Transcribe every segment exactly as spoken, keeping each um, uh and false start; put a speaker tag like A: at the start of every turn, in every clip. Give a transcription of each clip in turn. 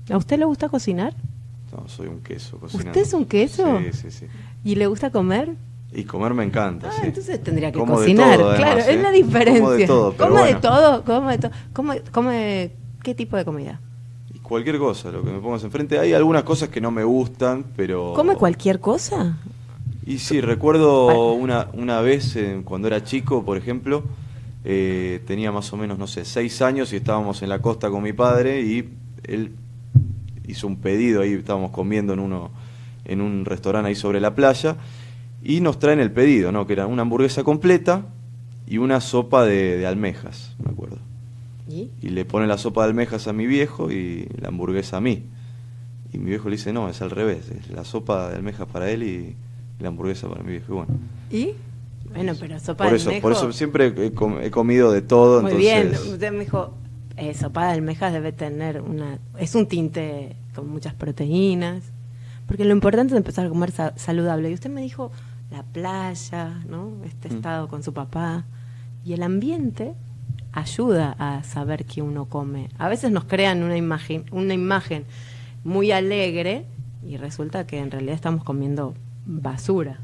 A: ¿A usted le gusta cocinar?
B: No, soy un queso cocinando.
A: ¿Usted es un queso?
B: Sí, sí, sí.
A: ¿Y le gusta comer?
B: Y comer me encanta,
A: Ah,
B: sí.
A: entonces tendría que
B: Como
A: cocinar,
B: de todo,
A: claro,
B: además,
A: es
B: ¿eh?
A: la diferencia.
B: Como de todo, pero
A: ¿Come de
B: bueno.
A: todo? ¿Come de todo? ¿Come, come qué tipo de comida?
B: Y cualquier cosa, lo que me pongas enfrente. Hay algunas cosas que no me gustan, pero...
A: ¿Come cualquier cosa?
B: Y sí, recuerdo una, una vez, eh, cuando era chico, por ejemplo, eh, tenía más o menos, no sé, seis años y estábamos en la costa con mi padre y él hizo un pedido ahí, estábamos comiendo en uno en un restaurante ahí sobre la playa y nos traen el pedido, ¿no? Que era una hamburguesa completa y una sopa de, de almejas, me acuerdo.
A: ¿Y?
B: Y le pone la sopa de almejas a mi viejo y la hamburguesa a mí. Y mi viejo le dice, no, es al revés, es la sopa de almejas para él y la hamburguesa para mi viejo. Y bueno.
A: ¿Y? Bueno, pero sopa
B: Por
A: de
B: eso,
A: almejas...
B: por eso siempre he, com he comido de todo.
A: Muy
B: entonces...
A: bien, usted me dijo, eh, sopa de almejas debe tener una... Es un tinte con muchas proteínas, porque lo importante es empezar a comer sa saludable. Y usted me dijo, la playa, ¿no? Este mm. estado con su papá. Y el ambiente ayuda a saber qué uno come. A veces nos crean una imagen, una imagen muy alegre y resulta que en realidad estamos comiendo basura.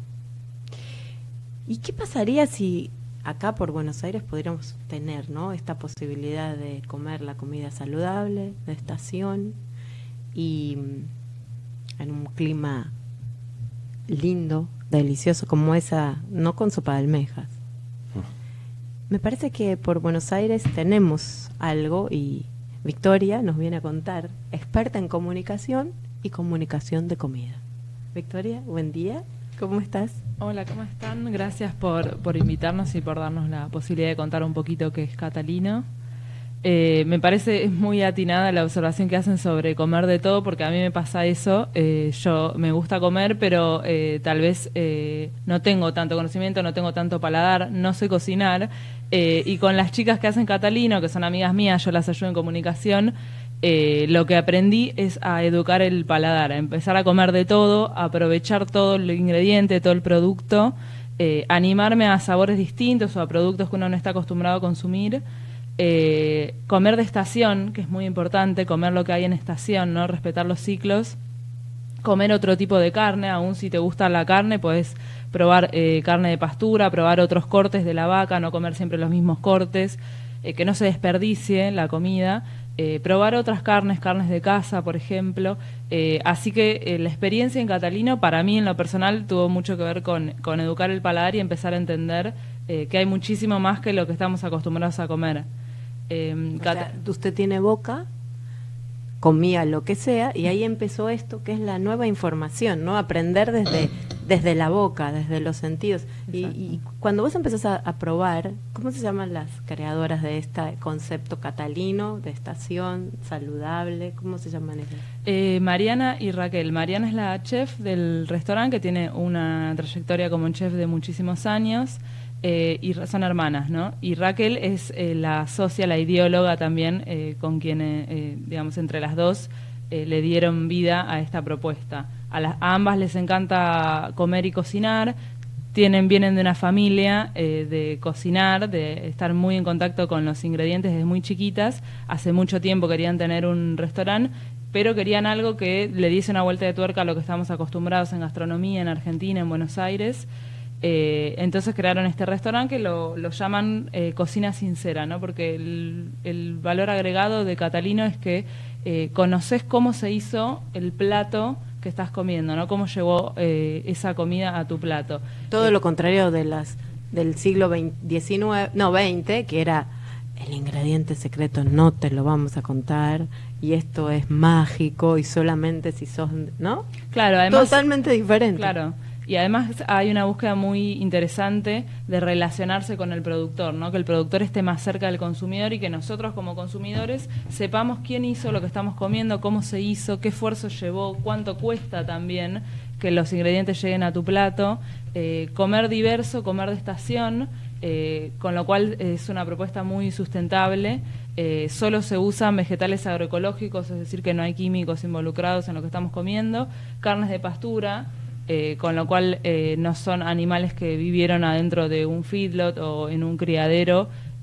A: ¿Y qué pasaría si acá por Buenos Aires pudiéramos tener, ¿no?, esta posibilidad de comer la comida saludable, de estación y en un clima lindo, delicioso como esa, no con sopa de almejas? Me parece que por Buenos Aires tenemos algo y Victoria nos viene a contar, experta en comunicación y comunicación de comida. Victoria, buen día, ¿cómo estás?
C: Hola, ¿cómo están? Gracias por, por invitarnos y por darnos la posibilidad de contar un poquito qué es Catalino. Eh, me parece muy atinada la observación que hacen sobre comer de todo, porque a mí me pasa eso. Eh, yo me gusta comer, pero eh, tal vez eh, no tengo tanto conocimiento, no tengo tanto paladar, no sé cocinar. Eh, y con las chicas que hacen Catalino, que son amigas mías, yo las ayudo en comunicación, eh, lo que aprendí es a educar el paladar, a empezar a comer de todo, a aprovechar todo el ingrediente, todo el producto, eh, animarme a sabores distintos o a productos que uno no está acostumbrado a consumir. Eh, comer de estación, que es muy importante, comer lo que hay en estación, ¿no? Respetar los ciclos, comer otro tipo de carne, aún si te gusta la carne, puedes probar eh, carne de pastura, probar otros cortes de la vaca, no comer siempre los mismos cortes, eh, que no se desperdicie la comida, eh, probar otras carnes, carnes de casa, por ejemplo. Eh, así que eh, la experiencia en Catalino, para mí en lo personal, tuvo mucho que ver con, con educar el paladar y empezar a entender eh, que hay muchísimo más que lo que estamos acostumbrados a comer. Eh,
A: o sea, usted tiene boca, comía lo que sea, y ahí empezó esto que es la nueva información, ¿no? Aprender desde, desde la boca, desde los sentidos. Y, y cuando vos empezás a, a probar, ¿cómo se llaman las creadoras de este concepto catalino, de estación, saludable? ¿Cómo se llaman ellas?
C: Eh, Mariana y Raquel. Mariana es la chef del restaurante, que tiene una trayectoria como chef de muchísimos años. Eh, y son hermanas, ¿no? Y Raquel es eh, la socia, la ideóloga también, eh, con quien, eh, digamos, entre las dos eh, le dieron vida a esta propuesta. A, las, a ambas les encanta comer y cocinar, tienen, vienen de una familia eh, de cocinar, de estar muy en contacto con los ingredientes desde muy chiquitas. Hace mucho tiempo querían tener un restaurante, pero querían algo que le diese una vuelta de tuerca a lo que estamos acostumbrados en gastronomía en Argentina, en Buenos Aires. Eh, entonces crearon este restaurante que lo, lo llaman eh, Cocina Sincera, ¿no? Porque el, el valor agregado de Catalino es que eh, conoces cómo se hizo el plato que estás comiendo, ¿no? Cómo llegó eh, esa comida a tu plato.
A: Todo
C: eh,
A: lo contrario de las del siglo diecinueve, no, veinte, que era el ingrediente secreto no te lo vamos a contar y esto es mágico y solamente si sos, ¿no?
C: Claro, además
A: totalmente diferente.
C: Claro. Y además hay una búsqueda muy interesante de relacionarse con el productor, ¿no? Que el productor esté más cerca del consumidor y que nosotros como consumidores sepamos quién hizo lo que estamos comiendo, cómo se hizo, qué esfuerzo llevó, cuánto cuesta también que los ingredientes lleguen a tu plato. Eh, comer diverso, comer de estación, eh, con lo cual es una propuesta muy sustentable. Eh, solo se usan vegetales agroecológicos, es decir, que no hay químicos involucrados en lo que estamos comiendo, carnes de pastura, Eh, con lo cual eh, no son animales que vivieron adentro de un feedlot o en un criadero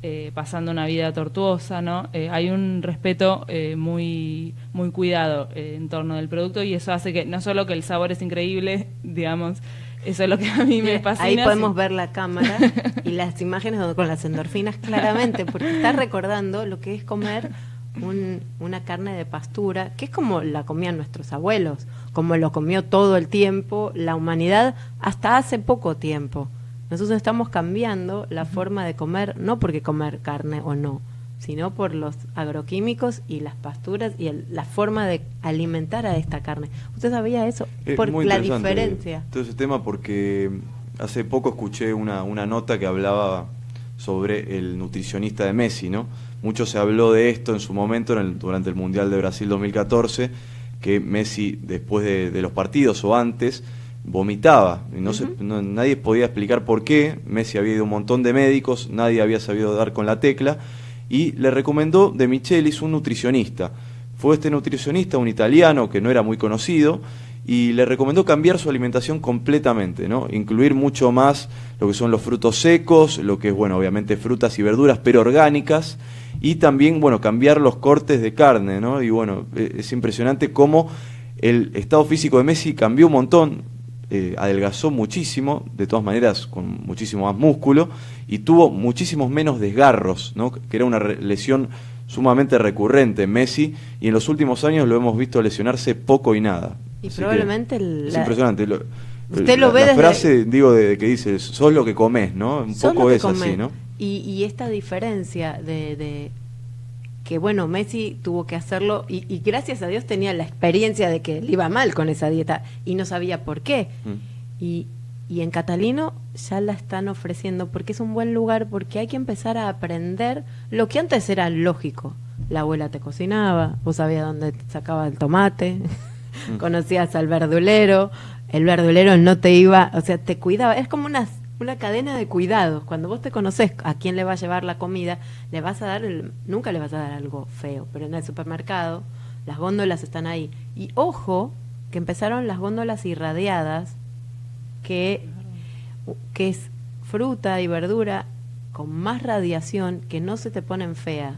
C: eh, pasando una vida tortuosa, ¿no? Eh, hay un respeto eh, muy, muy cuidado eh, en torno del producto, y eso hace que no solo que el sabor es increíble, digamos, eso es lo que a mí me fascina.
A: Ahí podemos
C: sí.
A: ver la cámara y las imágenes con las endorfinas claramente, porque está recordando lo que es comer un, una carne de pastura, que es como la comían nuestros abuelos, como lo comió todo el tiempo la humanidad hasta hace poco tiempo. Nosotros estamos cambiando la forma de comer, no porque comer carne o no, sino por los agroquímicos y las pasturas y el, la forma de alimentar a esta carne. ¿Usted sabía eso?
B: Es
A: por
B: muy
A: la
B: interesante
A: diferencia.
B: todo ese tema, porque hace poco escuché una, una nota que hablaba sobre el nutricionista de Messi, ¿no? Mucho se habló de esto en su momento en el, durante el Mundial de Brasil dos mil catorce, que Messi después de, de los partidos o antes vomitaba, y no, uh-huh. se, no nadie podía explicar por qué. Messi había ido a un montón de médicos, nadie había sabido dar con la tecla, y le recomendó De Michelis un nutricionista. Fue este nutricionista, un italiano que no era muy conocido, y le recomendó cambiar su alimentación completamente, ¿no? Incluir mucho más lo que son los frutos secos, lo que es, bueno, obviamente frutas y verduras, pero orgánicas, y también, bueno, cambiar los cortes de carne, ¿no? Y bueno, es impresionante cómo el estado físico de Messi cambió un montón, eh, adelgazó muchísimo, de todas maneras con muchísimo más músculo, y tuvo muchísimos menos desgarros, ¿no? Que era una lesión sumamente recurrente en Messi, y en los últimos años lo hemos visto lesionarse poco y nada.
A: Y
B: Así
A: probablemente
B: el, es
A: la,
B: impresionante. Lo,
A: usted
B: la,
A: lo ve
B: la
A: desde,
B: frase, digo, de, de que dice, sos lo que comés, ¿no? Un poco es comés. Así, ¿no?
A: Y, y esta diferencia de, de que, bueno, Messi tuvo que hacerlo, y, y gracias a Dios tenía la experiencia de que le iba mal con esa dieta y no sabía por qué. Mm. Y, y en Catalino ya la están ofreciendo porque es un buen lugar, porque hay que empezar a aprender lo que antes era lógico. La abuela te cocinaba, vos sabías dónde sacaba el tomate, mm. conocías al verdulero, el verdulero no te iba, o sea, te cuidaba. Es como una, una cadena de cuidados. Cuando vos te conocés a quién le va a llevar la comida, le vas a dar, el, nunca le vas a dar algo feo, pero en el supermercado las góndolas están ahí. Y ojo, que empezaron las góndolas irradiadas, que, que es fruta y verdura con más radiación, que no se te ponen fea,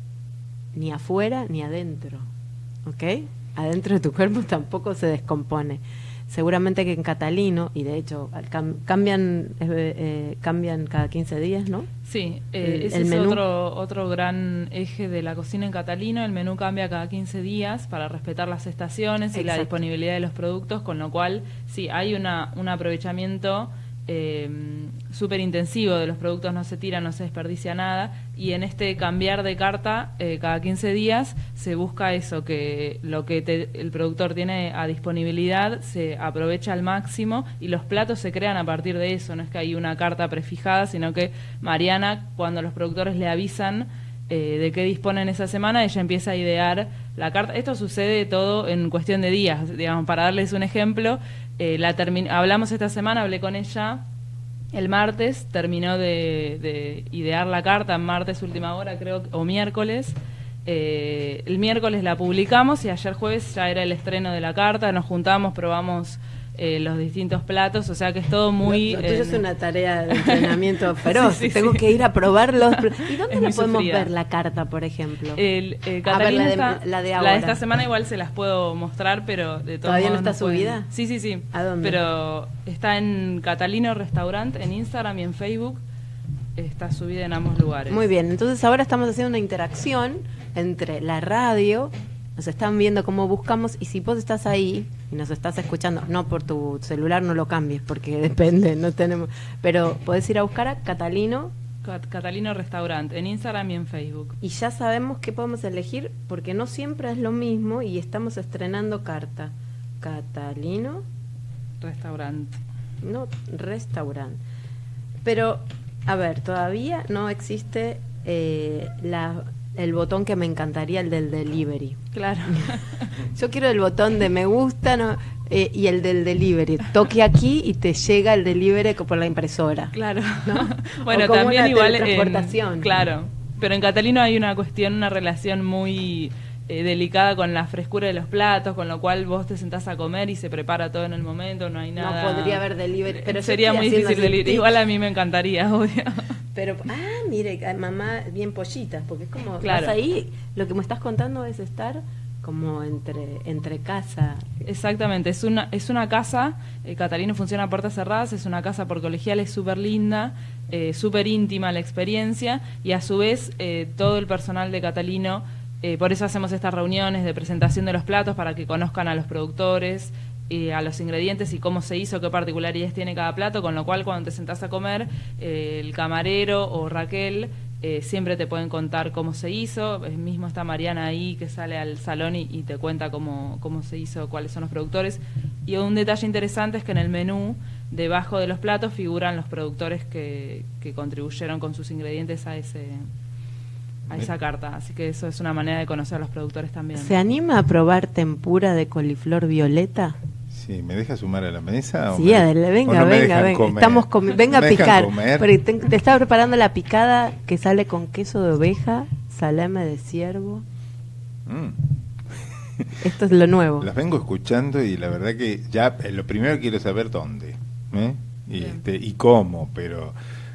A: ni afuera ni adentro, ¿ok? Adentro de tu cuerpo tampoco se descompone. Seguramente que en Catalino, y de hecho cam, cambian eh, eh, cambian cada quince días, ¿no?
C: Sí, eh,
A: el,
C: ese
A: el
C: es
A: menú.
C: otro otro gran eje de la cocina en Catalino. El menú cambia cada quince días para respetar las estaciones. Exacto. Y la disponibilidad de los productos, con lo cual sí, hay una un aprovechamiento eh, súper intensivo de los productos, no se tira, no se desperdicia nada, y en este cambiar de carta eh, cada quince días se busca eso, que lo que te, el productor tiene a disponibilidad se aprovecha al máximo, y los platos se crean a partir de eso. No es que hay una carta prefijada, sino que Mariana, cuando los productores le avisan eh, de qué disponen esa semana, ella empieza a idear la carta. Esto sucede todo en cuestión de días, digamos. Para darles un ejemplo, eh, la termi- hablamos esta semana, hablé con ella el martes, terminó de, de idear la carta, martes última hora creo, o miércoles. Eh, el miércoles la publicamos y ayer jueves ya era el estreno de la carta, nos juntamos, probamos eh, los distintos platos, o sea que es todo muy...
A: Lo, lo tuyo
C: eh,
A: es una tarea de entrenamiento feroz,
C: sí, sí,
A: tengo
C: sí.
A: que ir a probarlos. ¿Y dónde
C: Es
A: la
C: muy
A: podemos
C: sufrida.
A: ver la carta, por ejemplo?
C: El, eh,
A: A ver, la de,
C: está,
A: la de
C: la
A: ahora.
C: de esta semana igual se las puedo mostrar, pero de todos
A: ¿Todavía no
C: modos
A: está
C: pueden-
A: subida?
C: Sí, sí, sí.
A: ¿A dónde?
C: Pero está en Catalino Restaurant, en Instagram y en Facebook. Está subida en ambos lugares.
A: Muy bien, entonces ahora estamos haciendo una interacción entre la radio, nos están viendo cómo buscamos, y si vos estás ahí y nos estás escuchando, no por tu celular, no lo cambies, porque depende, no tenemos, pero podés ir a buscar a Catalino,
C: Cat- Catalino Restaurant, en Instagram y en Facebook.
A: y ya sabemos qué podemos elegir, porque no siempre es lo mismo, y estamos estrenando carta. Catalino,
C: Restaurant.
A: no, restaurante. Pero, a ver, todavía no existe eh, la, el botón que me encantaría, el del delivery.
C: Claro.
A: Yo quiero el botón de me gusta, no, eh, y el del delivery. Toque aquí y te llega el delivery por la impresora.
C: Claro.
A: ¿No?
C: Bueno,
A: O como
C: también
A: una
C: igual
A: teletransportación.
C: en, claro. Pero en Catalino hay una cuestión, una relación muy eh, delicada con la frescura de los platos, con lo cual vos te sentás a comer y se prepara todo en el momento, no hay nada.
A: No podría haber delivery, pero yo
C: sería
A: estoy
C: muy
A: haciendo
C: difícil
A: así,
C: delivery.
A: tic.
C: Igual a mí me encantaría, obvio.
A: Pero, ah, mire, mamá, bien pollitas, porque es como,
C: claro.
A: vas ahí, lo que me estás contando es estar como entre entre casa.
C: Exactamente, es una es una casa, eh, Catalino funciona a puertas cerradas, es una casa por colegiales súper linda, eh, súper íntima la experiencia, y a su vez eh, todo el personal de Catalino, eh, por eso hacemos estas reuniones de presentación de los platos, para que conozcan a los productores, eh, a los ingredientes y cómo se hizo, qué particularidades tiene cada plato, con lo cual cuando te sentás a comer, eh, el camarero o Raquel Eh, siempre te pueden contar cómo se hizo. Eh, mismo está Mariana ahí, que sale al salón y, y te cuenta cómo, cómo se hizo, cuáles son los productores. Y un detalle interesante es que en el menú, debajo de los platos, figuran los productores que, que contribuyeron con sus ingredientes a ese a esa carta. Así que eso es una manera de conocer a los productores también.
A: ¿Se anima a probar tempura de coliflor violeta?
D: Sí, ¿me deja sumar a la mesa?
A: Sí, Adele, venga,
D: no
A: venga, venga.
D: Comer?
A: Estamos comi- venga a picar.
D: Comer?
A: Porque te, te estaba preparando la picada que sale con queso de oveja, salame de ciervo.
D: Mm.
A: Esto es lo nuevo.
D: Las vengo escuchando y la verdad que ya eh, lo primero quiero saber dónde, ¿eh? y, este, y cómo, pero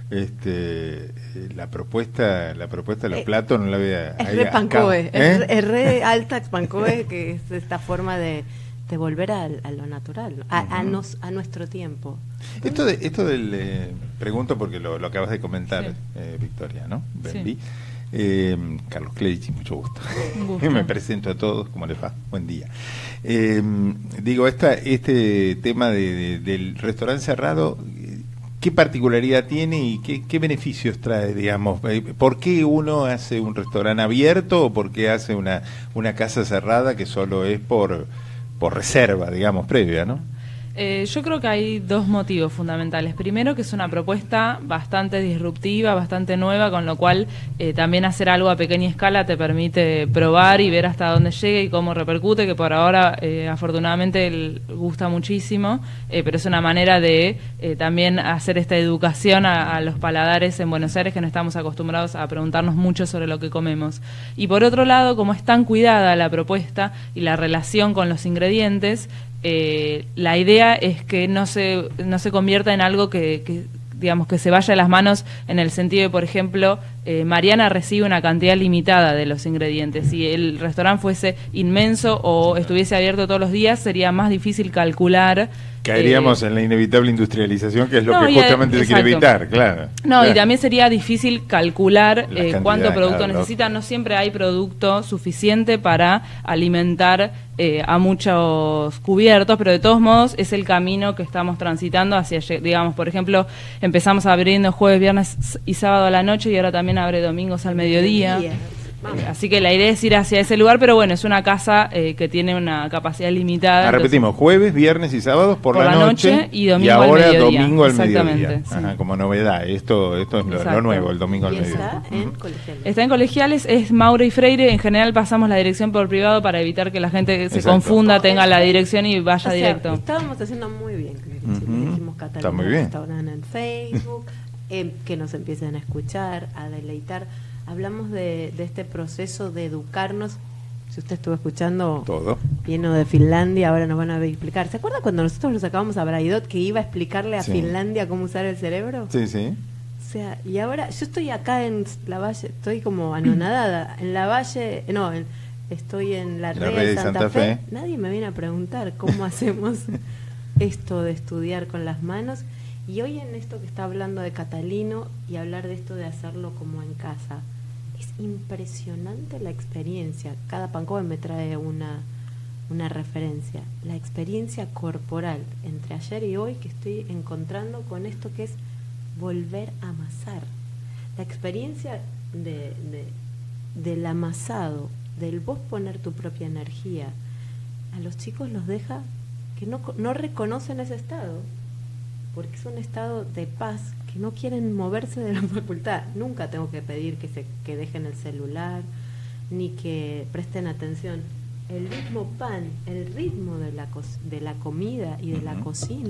D: este eh, la propuesta la propuesta de los
A: eh,
D: platos no la voy a...
A: Es
D: ahí
A: re
D: acá,
A: pancoe,
D: ¿eh?
A: es, re- es re alta pancoe, que es esta forma de, de volver a, a lo natural, a, a,
D: Ujú.
A: nos, a nuestro tiempo.
D: Esto de esto del eh, pregunto porque lo, lo acabas de comentar,
C: Sí.
D: eh, Victoria, ¿no?
C: Sí.
D: Benvi. Eh, Carlos Clerici, mucho gusto.
C: Un gusto.
D: Me presento a todos, ¿cómo les va? Buen día. Eh, digo, esta, este tema de, de- del restaurante cerrado, eh, ¿qué particularidad tiene y qué, qué beneficios trae, digamos? Eh, ¿Por qué uno hace un restaurante abierto o por qué hace una, una casa cerrada que solo es por, por reserva, digamos, previa, ¿no?
C: Eh, yo creo que hay dos motivos fundamentales. Primero, que es una propuesta bastante disruptiva, bastante nueva, con lo cual eh, también hacer algo a pequeña escala te permite probar y ver hasta dónde llega y cómo repercute, que por ahora eh, afortunadamente el- gusta muchísimo, eh, pero es una manera de eh, también hacer esta educación a, a los paladares en Buenos Aires, que no estamos acostumbrados a preguntarnos mucho sobre lo que comemos. Y por otro lado, como es tan cuidada la propuesta y la relación con los ingredientes, Eh, la idea es que no se no se convierta en algo que, que digamos que se vaya de las manos, en el sentido de, por ejemplo, eh, Mariana recibe una cantidad limitada de los ingredientes. Si el restaurante fuese inmenso o estuviese abierto todos los días, sería más difícil calcular.
D: Caeríamos
C: eh,
D: en la inevitable industrialización, que es lo
C: no,
D: que
C: y,
D: justamente
C: eh,
D: se quiere
C: exacto.
D: evitar, claro.
C: No,
D: Claro.
C: y también sería difícil calcular
D: La
C: eh,
D: cantidad,
C: cuánto producto
D: claro,
C: necesita. No siempre hay producto suficiente para alimentar eh, a muchos cubiertos, pero de todos modos es el camino que estamos transitando hacia, lle- digamos, por ejemplo, empezamos abriendo jueves, viernes y sábado a la noche, y ahora también abre domingos al mediodía.
A: Vamos.
C: Eh, así que la idea es ir hacia ese lugar, pero bueno, es una casa eh, que tiene una capacidad limitada.
D: Ah,
C: entonces-
D: repetimos, jueves, viernes y sábados por,
C: Por
D: la,
C: la
D: noche,
C: noche y domingo al
D: ahora
C: mediodía.
D: domingo al
C: Exactamente,
D: mediodía.
C: sí.
D: Ajá, como novedad, esto esto es lo, lo
C: Exacto.
D: nuevo, el domingo al
A: Y
D: mediodía.
A: está en colegiales.
C: Está en colegiales, es Maura y Freire. En general pasamos la dirección por privado para evitar que la gente se
D: Exacto.
C: confunda,
A: No,
C: tenga
A: es-
C: la dirección y vaya
A: O sea,
C: directo.
A: estábamos haciendo muy bien, Clerici.
D: Ujú.
A: Le dijimos Catalina
D: Está muy bien.
A: Restaurante en Facebook, eh, que nos empiecen a escuchar, a deleitar. Hablamos de, de este proceso de educarnos. Si usted estuvo escuchando,
D: Todo.
A: vino de Finlandia, ahora nos van a explicar. ¿Se acuerda cuando nosotros lo sacábamos a Braidot, que iba a explicarle a
D: Sí.
A: Finlandia cómo usar el cerebro?
D: Sí, sí.
A: O sea, y ahora yo estoy acá en la Valle, estoy como anonadada. En la Valle, no, en- estoy en la,
D: La
A: red de Santa, Fe. Nadie me viene a preguntar cómo hacemos esto de estudiar con las manos. Y hoy en esto que está hablando de Catalino y hablar de esto de hacerlo como en casa, es impresionante la experiencia. Cada pancoven me trae una, una referencia. La experiencia corporal entre ayer y hoy que estoy encontrando con esto que es volver a amasar. La experiencia de, de, del amasado, del vos poner tu propia energía, a los chicos los deja que no, no reconocen ese estado, porque es un estado de paz, que no quieren moverse de la facultad. Nunca tengo que pedir que, se, que dejen el celular, ni que presten atención. El mismo pan, el ritmo de la, co de la comida y de la
D: Ujú.
A: cocina,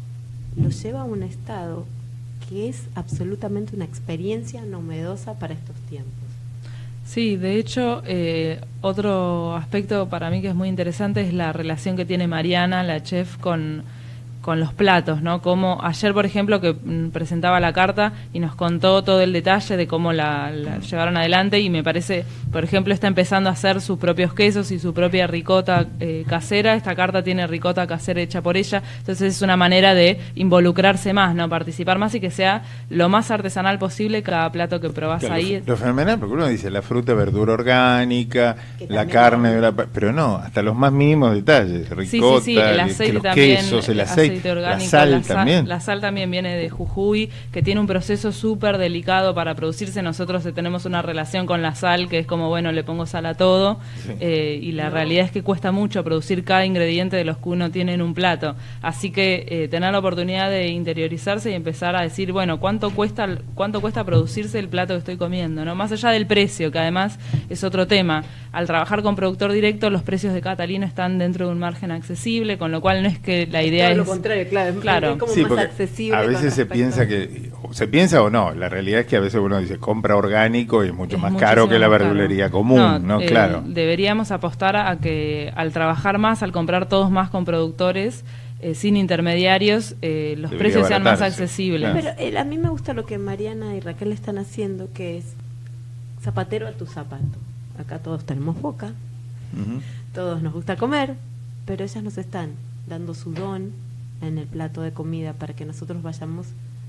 A: los lleva a un estado que es absolutamente una experiencia novedosa para estos tiempos.
C: Sí, de hecho, eh, otro aspecto para mí que es muy interesante es la relación que tiene Mariana, la chef, con, con los platos, ¿no? Como ayer, por ejemplo, que mm, presentaba la carta y nos contó todo el detalle de cómo la, la llevaron adelante, y me parece, por ejemplo, está empezando a hacer sus propios quesos y su propia ricota eh, casera. Esta carta tiene ricota casera hecha por ella, entonces es una manera de involucrarse más, ¿no? Participar más y que sea lo más artesanal posible cada plato que probás
D: Claro,
C: ahí.
D: Lo, lo fenomenal, porque uno dice la fruta, verdura orgánica,
A: Que
D: la
A: también
D: carne,
A: no.
D: la- pero no, hasta los más mínimos detalles,
C: Sí,
D: ricota,
C: sí, sí, el
D: que
C: aceite
D: los
C: también,
D: quesos, el
C: el
D: aceite,
C: orgánico,
D: la sal
C: la, sal,
D: también.
C: la sal también viene de Jujuy, que tiene un proceso súper delicado para producirse. Nosotros eh, tenemos una relación con la sal que es como, bueno, le pongo sal a todo,
D: Sí.
C: eh, y la realidad es que cuesta mucho producir cada ingrediente de los que uno tiene en un plato. Así que eh, tener la oportunidad de interiorizarse y empezar a decir, bueno, ¿cuánto cuesta cuánto cuesta producirse el plato que estoy comiendo? ¿No? Más allá del precio, que además es otro tema. Al trabajar con productor directo, los precios de Catalino están dentro de un margen accesible, con lo cual no es que la idea
A: Todo lo
C: es...
A: contrario, claro, es-
C: Claro.
A: es como
D: Sí,
A: más
D: porque
A: accesible.
D: a
A: con
D: veces se
A: respecto
D: piensa
A: a-
D: que, o se piensa o no, la realidad es que a veces uno dice compra orgánico y es mucho
C: Es
D: más
C: muchísimo
D: caro que la
C: más caro.
D: verdulería común, ¿no?
C: eh,
D: Claro.
C: Deberíamos apostar a que al trabajar más, al comprar todos más con productores, eh, sin intermediarios, eh, los
D: Debería
C: precios sean más
D: abaratarse,
C: accesibles.
D: claro.
A: Pero eh, a mí me gusta lo que Mariana y Raquel están haciendo, que es zapatero a tu zapato. Acá todos tenemos boca,
D: Ujú.
A: todos nos gusta comer, pero ellas nos están dando su don en el plato de comida para que nosotros vayamos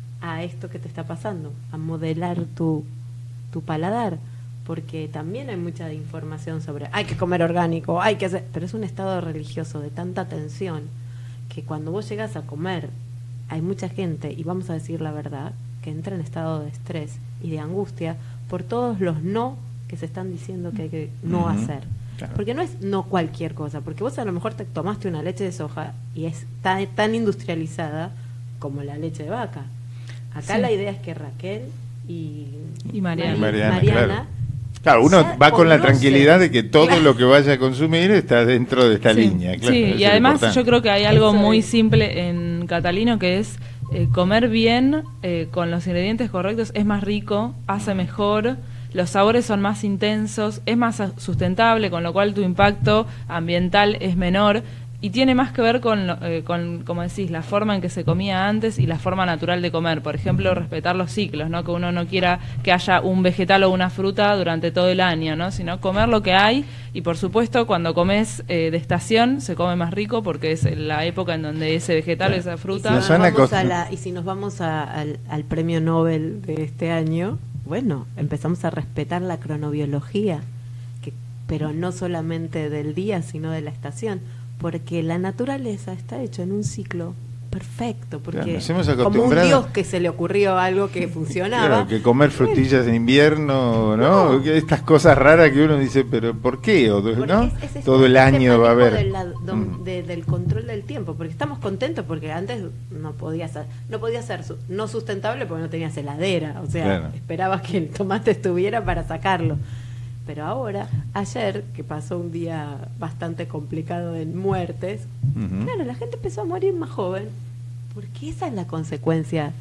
A: a esto que te está pasando, a modelar tu, tu paladar, porque también hay mucha información sobre hay que comer orgánico, hay que hacer, pero es un estado religioso de tanta tensión que cuando vos llegas a comer hay mucha gente, y vamos a decir la verdad, que entra en estado de estrés y de angustia por todos los no que se están diciendo que hay que no
D: Ujú,
A: hacer.
D: claro.
A: Porque no es no cualquier cosa, porque vos a lo mejor te tomaste una leche de soja y es tan, tan industrializada como la leche de vaca. Acá
C: Sí.
A: la idea es que Raquel y,
C: Y Mariana.
D: Y Mariana,
A: Mariana
D: claro. Claro, uno
A: ya
D: va con la
A: conocen.
D: tranquilidad de que todo
A: Claro.
D: lo que vaya a consumir está dentro de esta
C: Sí,
D: línea. Claro,
C: sí,
D: eso
C: y
D: es
C: además
D: importante.
C: yo creo que hay algo
A: Eso
C: muy
A: es.
C: simple en Catalino, que es eh, comer bien, eh, con los ingredientes correctos, es más rico, hace mejor, los sabores son más intensos, es más sustentable, con lo cual tu impacto ambiental es menor. Y tiene más que ver con, lo- eh, con, como decís, la forma en que se comía antes y la forma natural de comer. Por ejemplo, respetar los ciclos, ¿no? Que uno no quiera que haya un vegetal o una fruta durante todo el año, ¿no? Sino comer lo que hay. Y por supuesto, cuando comes eh, de estación, se come más rico porque es la época en donde ese vegetal o esa
A: Y si
C: fruta...
D: Nos
A: nos
D: han
A: vamos
D: acost-
A: a la- y si nos vamos a- al, al premio Nobel de este año, bueno, empezamos a respetar la cronobiología, que, pero no solamente del día, sino de la estación, porque la naturaleza está hecha en un ciclo perfecto, porque
D: Claro, nos hemos
A: como un
D: acostumbrado-
A: dios que se le ocurrió algo que funcionaba.
D: Claro, que comer
A: Bueno,
D: frutillas en invierno, ¿no?
A: No.
D: Que estas cosas raras que uno dice, pero ¿por qué? O,
A: porque
D: ¿no?
A: es- es ese-
D: Todo el
A: ese
D: año va a
A: manejo
D: haber.
A: de la- dom-
D: Mm.
A: de- del control del tiempo, porque estamos contentos porque antes no podía ser, no podía ser su- no sustentable porque no tenías heladera, o sea,
D: Claro.
A: esperabas que el tomate estuviera para sacarlo. Pero ahora, ayer, que pasó un día bastante complicado en muertes,
D: Ujú.
A: claro, la gente empezó a morir más joven, porque esa es la consecuencia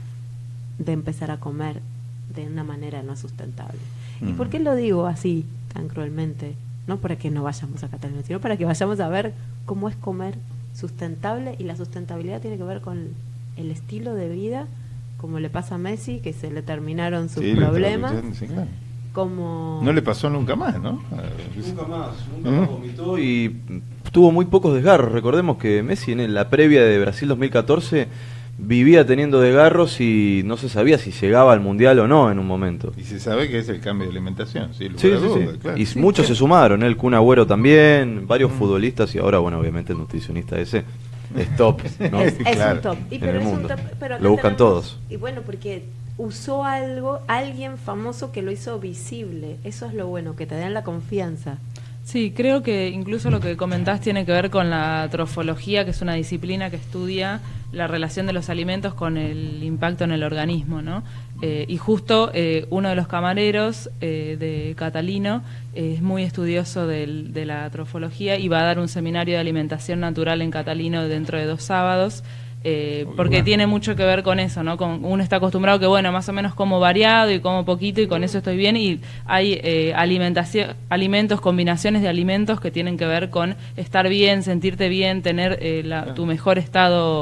A: de empezar a comer de una manera no sustentable. ¿Y
D: Ujú.
A: por qué lo digo así, tan cruelmente? No para que no vayamos a Cataluña, sino para que vayamos a ver cómo es comer sustentable, y la sustentabilidad tiene que ver con el estilo de vida, como le pasa a Messi, que se le terminaron sus
D: Sí, lo
A: problemas,
D: traducen, sí, claro.
A: como...
D: No le pasó nunca más, ¿no?
B: Nunca más, nunca
D: ¿Mm?
B: más vomitó y tuvo muy pocos desgarros. Recordemos que Messi en la previa de Brasil dos mil catorce vivía teniendo desgarros y no se sabía si llegaba al Mundial o no en un momento.
D: Y se sabe que es el cambio de alimentación, sí,
B: Sí,
D: lugar a
B: sí,
D: duda,
B: sí.
D: claro.
B: Y muchos se sumaron, ¿eh? El Kun Agüero también, varios
D: Mm.
B: futbolistas y ahora, bueno, obviamente el nutricionista ese es top, ¿no?
A: Es, es
D: Claro,
A: un top. Y
B: en
A: pero
B: el
A: es un
B: mundo.
A: top, pero acá
B: Lo buscan
A: tenemos-
B: todos.
A: Y bueno, porque usó algo, alguien famoso que lo hizo visible. Eso es lo bueno, que te dan la confianza.
C: Sí, creo que incluso lo que comentás tiene que ver con la trofología, que es una disciplina que estudia la relación de los alimentos con el impacto en el organismo, ¿no? Eh, y justo eh, uno de los camareros eh, de Catalino eh, es muy estudioso del- de la trofología y va a dar un seminario de alimentación natural en Catalino dentro de dos sábados. Eh,
D: Muy
C: porque
D: bueno.
C: tiene mucho que ver con eso, ¿no? Con, uno está acostumbrado que, bueno, más o menos como variado y como poquito y con eso estoy bien, y hay eh, alimentación, alimentos, combinaciones de alimentos que tienen que ver con estar bien, sentirte bien, tener eh, la- tu mejor estado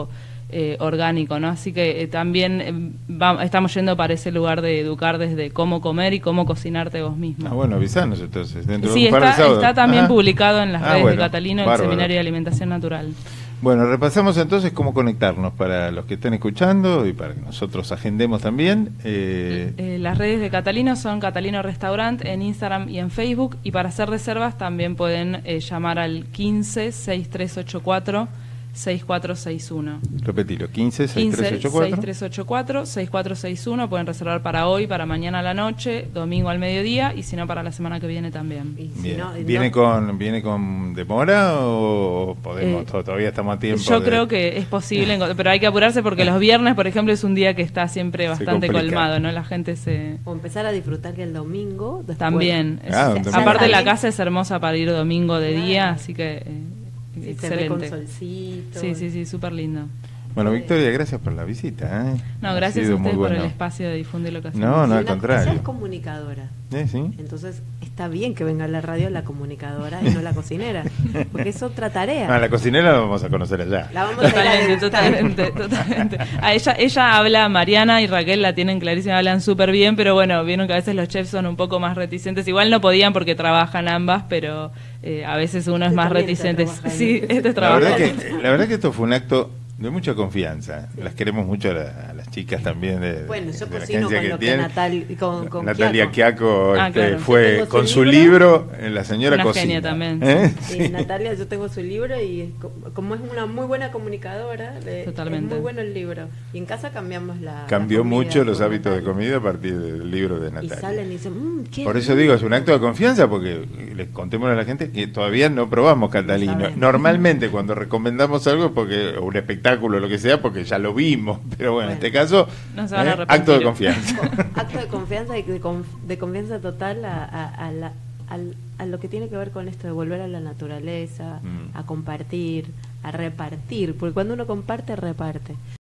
C: eh, orgánico, ¿no? Así que eh, también eh, va, estamos yendo para ese lugar de educar desde cómo comer y cómo cocinarte vos mismo.
D: Ah, bueno, avisanos entonces. Dentro
C: Sí,
D: de un par
C: está,
D: de sábados.
C: está también
D: Ajá.
C: publicado en las
D: Ah,
C: redes
D: bueno,
C: de Catalino, el
D: bárbaro.
C: Seminario de Alimentación Natural.
D: Bueno, repasamos entonces cómo conectarnos para los que estén escuchando y para que nosotros agendemos también. Eh,
C: Eh, las redes de Catalino son Catalino Restaurant en Instagram y en Facebook, y para hacer reservas también pueden eh, llamar al quince, sesenta y tres ochenta y cuatro, sesenta y cuatro sesenta y uno.
D: repetilo, quince, sesenta y
C: quince,
D: tres ochenta y cuatro.
C: sesenta y tres ochenta y cuatro, sesenta y cuatro sesenta y uno. Pueden reservar para hoy, para mañana a la noche, domingo al mediodía, y si no, para la semana que viene también.
A: Y si
D: Bien.
A: no- y
D: ¿Viene,
A: no-
D: con, ¿Viene con demora o podemos?
C: Eh,
D: to- todavía estamos a tiempo.
C: Yo
D: de-
C: creo que es posible, encont- pero hay que apurarse porque los viernes, por ejemplo, es un día que está siempre
D: Se
C: bastante
D: complica.
C: colmado, ¿no? La gente se...
A: O empezar a disfrutar que el domingo. después-
C: También. Es-
D: Ah, un domingo.
C: aparte, la
A: También-
C: casa es hermosa para ir domingo de día,
A: Claro.
C: así que eh,
A: Sí, se ve con
C: excelente.
A: solcito.
C: Sí, sí, sí, súper lindo.
D: Bueno, Victoria, gracias por la visita. ¿eh?
C: No,
D: Ha
C: gracias a
D: sido
C: ustedes
D: muy
C: por el
D: bueno.
C: espacio de difundir lo que hacemos.
D: No, no,
A: Y
D: al
A: una-
D: contrario.
A: ella es comunicadora.
D: ¿Eh? ¿Sí?
A: Entonces está bien que venga a la radio la comunicadora y no la cocinera, porque es otra tarea.
D: Ah, la cocinera la vamos a conocer allá.
A: La vamos a ir a
C: Totalmente,
A: degustar.
C: totalmente, totalmente. A ella, ella habla, Mariana y Raquel la tienen clarísima, hablan súper bien, pero bueno, vieron que a veces los chefs son un poco más reticentes. Igual no podían porque trabajan ambas, pero eh, a veces uno es
A: Usted
C: más
A: también está
C: reticente.
A: trabajando.
C: Sí, este es
D: La
C: trabajo.
D: verdad, que, la verdad que esto fue un acto de mucha confianza. Las queremos mucho a, la- a las chicas también de,
A: Bueno, yo
D: de la
A: cocino
D: agencia
A: con
D: que
A: lo que
D: tienen.
A: Natal, con, con
D: Natalia
A: Quiaco.
D: Quiaco
C: Ah,
D: este,
C: claro.
A: Yo
D: fue
A: tengo
D: con
A: su
D: su
A: libro.
D: libro, eh, La señora
C: Una
D: cocina.
C: genia también.
D: ¿Eh?
A: Sí,
D: Sí.
A: Natalia, yo tengo su libro y es co- como es una muy buena comunicadora, le-
C: Totalmente.
A: es muy bueno el libro. Y en casa cambiamos la.
D: Cambió
A: la comida
D: mucho los
A: con
D: hábitos de
A: Natalia.
D: comida a partir del libro de
A: Y
D: Natalia.
A: salen y dicen, mmm, qué
D: Por eso
A: rico".
D: digo, es un acto de confianza porque eh, les contémosle a la gente que todavía no probamos Catalino.
A: No sabemos.
D: Normalmente cuando recomendamos algo es porque o un espectáculo o lo que sea, porque ya lo vimos, pero bueno, en
A: Bueno.
D: este caso
C: No se van a
D: eh,
C: arrepentir.
D: acto de confianza.
A: Acto de confianza y de, conf- de confianza total a, a- a la- al- a lo que tiene que ver con esto de volver a la naturaleza,
D: Mm.
A: a compartir, a repartir, porque cuando uno comparte, reparte.